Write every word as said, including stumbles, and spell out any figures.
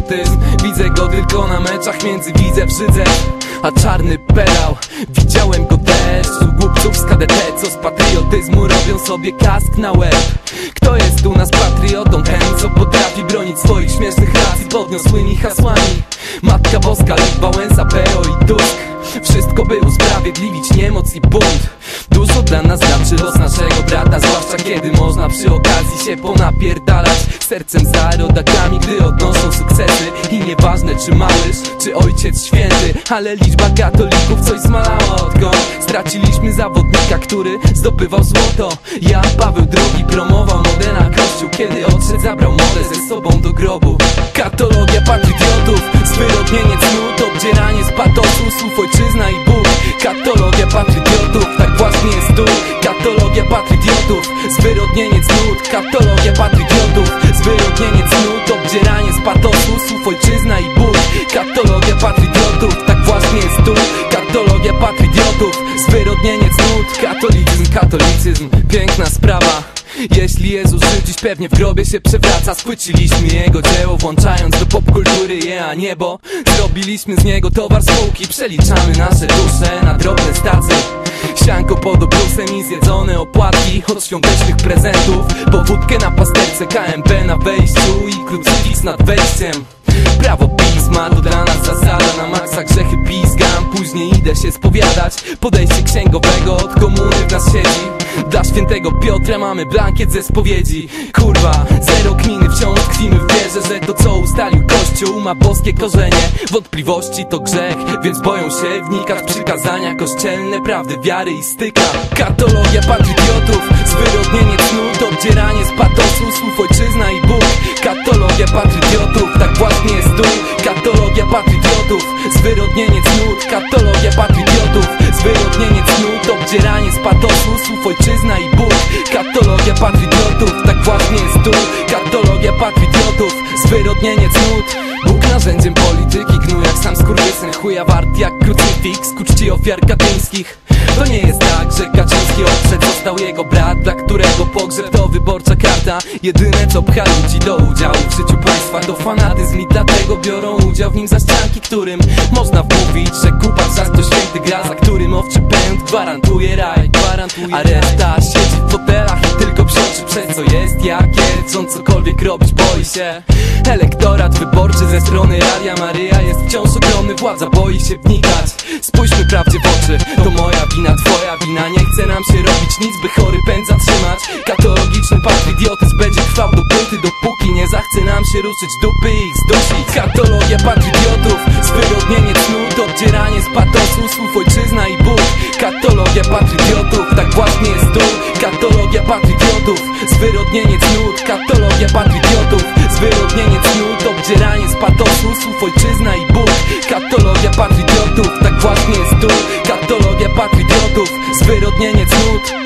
patriotyzm. Widzę go tylko na meczach między Widzew Żydzew a czarny pedał. Widziałem go też u głupców z K D T, co z patriotyzmu robią sobie kask na łeb. Kto jest u nas patriotą? Ten, co potrafi bronić swoich śmiesznych racji podniosłymi hasłami: Matka Boska, Lech Wałęsa, P O i Tusk. Wszystko by usprawiedliwić niemoc i bunt. Dużo dla nas znaczy los naszego brata, zwłaszcza kiedy można przy okazji się ponapierdalać sercem za rodakami, gdy odnoszą sukcesy. I nieważne czy małyż, czy ojciec święty, ale liczba katolików coś zmalała, odkąd straciliśmy zawodnika, który zdobywał złoto. Jan Paweł drugi promował modę na kościół, kiedy odszedł zabrał modę ze sobą do grobu. Katologia patriotów, zwyrodnienie cnót, obdzieranie z patosu słów ojczyzna i Bóg. Katologia patriotów, tak właśnie jest tu. Katologia patriotów, zwyrodnienie cnót. Katologia patriotów, zwyrodnienie cnót, obdzieranie z patosu słów ojczyzna i Bóg. Katologia patriotów, tak właśnie jest tu. Katologia patriotów, zwyrodnienie cnót. Katolicyzm, katolicyzm, piękna sprawa. Jeśli Jezus żył, dziś pewnie w grobie się przewraca. Schwyciliśmy Jego dzieło, włączając do popkultury je, a niebo zrobiliśmy z niego towar spółki. Przeliczamy nasze dusze na drobne stacje, sianko pod obrusem i zjedzone opłatki od świątecznych prezentów, po wódkę na pasterce, K M P na wejściu i krucyfiks nad wejściem. Prawo pisma to dla nas zasada, na maksa grzechy pizgam, później idę się spowiadać. Podejście księgowego od komuny w nas siedzi. Dla świętego Piotra mamy blankiet ze spowiedzi. Kurwa, zero kminy, wciąż tkwimy w wierze, że to co ustalił Kościół ma boskie korzenie. Wątpliwości to grzech, więc boją się wnikać w przykazania kościelne, prawdy wiary i styka. Katologia patriotów, zwyrodnienie cnót, obdzieranie z patosu słów ojczyzna i Bóg. Katologia patriotów, tak właśnie jest tu. Katologia patriotów, zwyrodnienie cnót. Katologia patriotów, zwyrodnienie cnót, obdzieranie z patosu słów ojczyzna i Bóg. Katologia patriotów, tak właśnie jest tu. Katologia patriotów, zwyrodnienie cnót. Bóg narzędziem polityki, gnój jak sam skurwysyn, chuja wart jak krucyfiks ku czci ofiar katyńskich. To nie jest tak, że Kaczyński odszedł, został jego brat, dla którego pogrzeb to wyborcza karta. Jedyne co pcha ludzi do udziału w życiu państwa to fanatyzm i dlatego biorą udział w nim za ścianki, którym można wmówić, że kupa czas to święty gra, za którym owczy pęd gwarantuje raj, gwarantuje. A reszta siedzi w fotelach i tylko psioczy przez co jest, jakie, co on cokolwiek robić boi się. Elektorat wyborczy ze strony Radia Maryja jest wciąż ogromny, władza boi się wnikać. Spójrzmy prawdzie w oczy, to moja wina, twoja wina. Nie chce nam się robić nic, by chory pęd zatrzymać. Katologiczny patriotyzm będzie trwał dopóty, dopóki nie zachce nam się ruszyć dupy i ich zdusić. Katologia patriotów, zwyrodnienie cnót, obdzieranie z patosu słów ojczyzna i Bóg. Katologia patriotów, tak właśnie jest tu. Katologia patriotów, zwyrodnienie cnót. Katologia patriotów, zwyrodnienie cnót, obdzieranie z patosu słów ojczyzna i Bóg. Katologia patriotów, tak właśnie jest tu. Katologia patriotów, zwyrodnienie cnót.